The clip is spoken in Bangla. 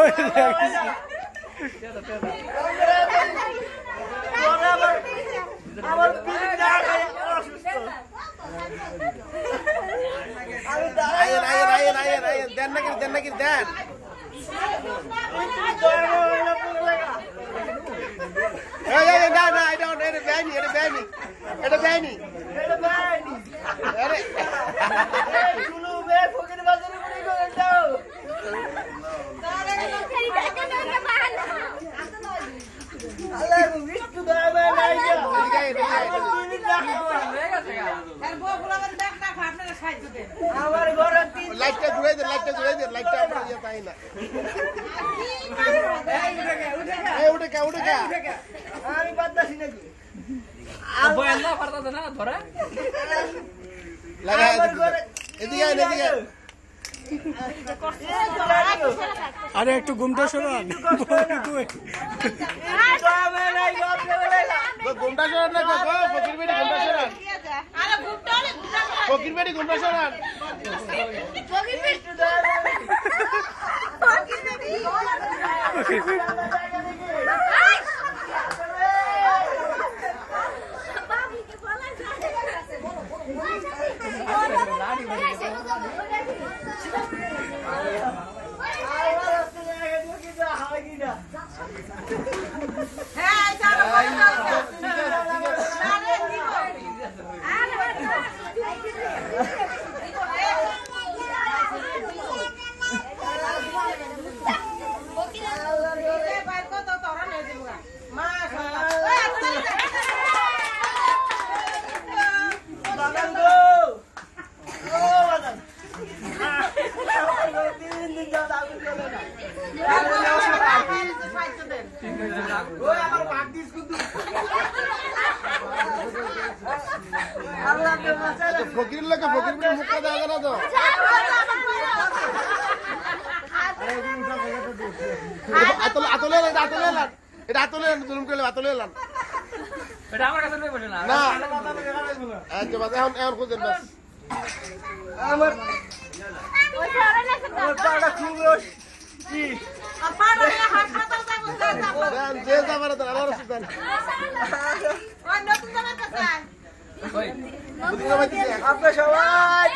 লাইটটা ঘুরাই দে লাইটটা আমরা ইয়ে পাই না উঠে কা আমি বাদদাসি নাকি বয়াল্লা পারতা না ধরে লাগা এদিকে আরে একটু ঘুমটা শোনান ঘুমটা শোনান না ফকির বেটি ঘুমটা শোনান ফকির বেটি ঘুমটা শোনান ফকির লোকে ফকির বেটি মুখটা দেখা না তো আতলে জুলুম করলে আতলে এলাম এটা আমার কাছে নেই বসে না না আচ্ছা বাস এখন খুঁজেন বাস আমার পাটা খুব কি পাটা হাসপাতাল যাবো যে যাবার তো আল্লাহর সুলতান ওই নতুন যাবার কাছে ওই বুদ্ধি বাবা দিছে আপনি সবাই